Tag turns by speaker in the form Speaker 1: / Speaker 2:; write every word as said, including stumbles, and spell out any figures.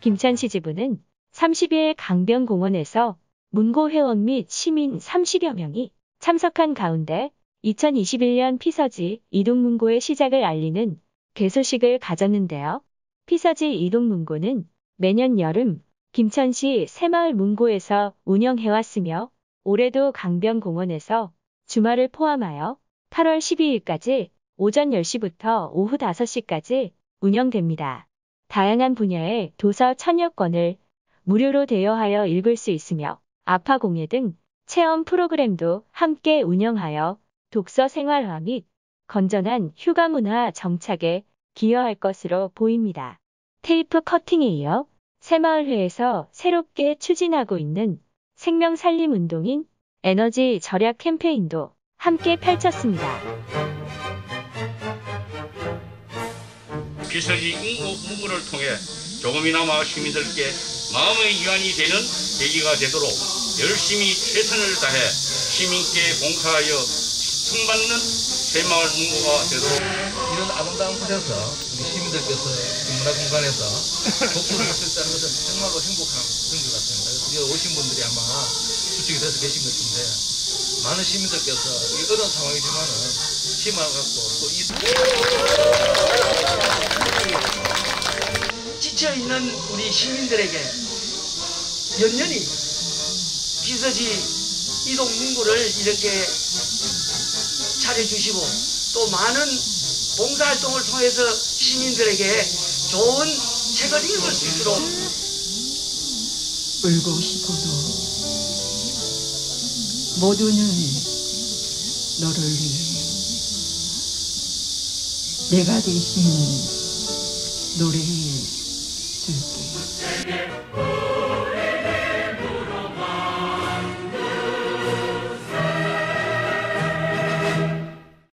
Speaker 1: 김천시 지부는 삼십 일 강변공원에서 문고 회원 및 시민 삼십여 명이 참석한 가운데 이천이십일 년 피서지 이동문고의 시작을 알리는 개소식을 가졌는데요. 피서지 이동문고는 매년 여름 김천시 새마을 문고에서 운영해왔으며 올해도 강변공원에서 주말을 포함하여 팔월 십이일까지 오전 열 시부터 오후 다섯 시까지 운영됩니다. 다양한 분야의 도서 천여 권을 무료로 대여하여 읽을 수 있으며 아파공예 등 체험 프로그램도 함께 운영하여 독서 생활화 및 건전한 휴가 문화 정착에 기여할 것으로 보입니다. 테이프 커팅에 이어 새마을회에서 새롭게 추진하고 있는 생명살림 운동인 에너지 절약 캠페인도 함께 펼쳤습니다.
Speaker 2: 피서지 인구 문구를 통해 조금이나마 시민들께 마음의 이완이 되는 계기가 되도록 열심히 최선을 다해 시민께 봉사하여 승받는 새마을 문구가 되도록
Speaker 3: 이런 아름다운 곳에서 우리 시민들께서 문화 공간에서 독서를 할 수 있다는 것은 정말로 행복한 그런 것 같습니다. 여기 오신 분들이 아마 수축이 돼서 계신 것 같은데 많은 시민들께서 이 어려운 상황이지만은 희망을 갖고 또 이
Speaker 4: 지쳐있는 우리 시민들에게 연연히 피서지 이동 문구를 이렇게 차려주시고 또 많은 봉사활동을 통해서 시민들에게 좋은 책을 읽을 수 있도록
Speaker 5: 울고 싶어도 모두는 너를 위해 내가 대신 노래해 줄게.